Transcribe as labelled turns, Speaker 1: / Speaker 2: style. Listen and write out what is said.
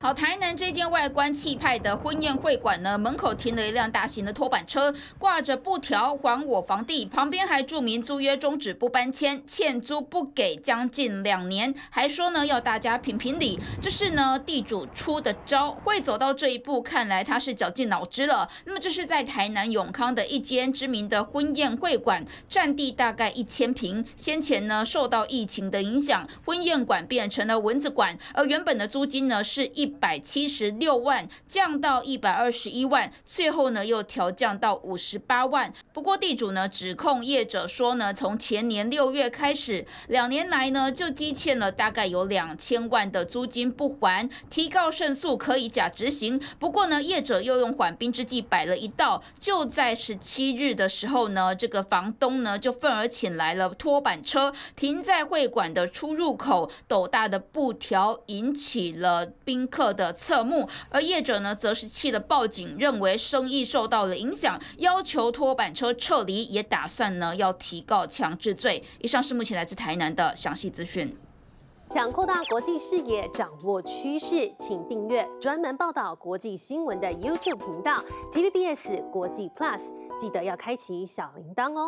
Speaker 1: 好，台南这间外观气派的婚宴会馆呢，门口停了一辆大型的拖板车，挂着布条还我房地，旁边还注明租约终止不搬迁，欠租不给将近2年，还说呢要大家评评理，这是呢地主出的招，会走到这一步，看来他是绞尽脑汁了。那么这是在台南永康的一间知名的婚宴会馆，占地大概1000平，先前呢受到疫情的影响，婚宴馆变成了蚊子馆，而原本的租金呢是176万，降到121万，最后呢又调降到58万。不过地主呢指控业者说呢，从前年6月开始，2年来呢就积欠了大概有2000万的租金不还，提告胜诉可以假执行。不过呢，业者又用缓兵之计摆了一道，就在17日的时候呢，这个房东呢就愤而请来了拖板车，停在会馆的出入口，斗大的布条引起了宾客的侧目，而业者呢，则是气得报警，认为生意受到了影响，要求拖板车撤离，也打算呢要提告强制罪。以上是目前来自台南的详细资讯。
Speaker 2: 想扩大国际视野，掌握趋势，请订阅专门报道国际新闻的 YouTube 频道 TVBS 国际 Plus， 记得要开启小铃铛哦。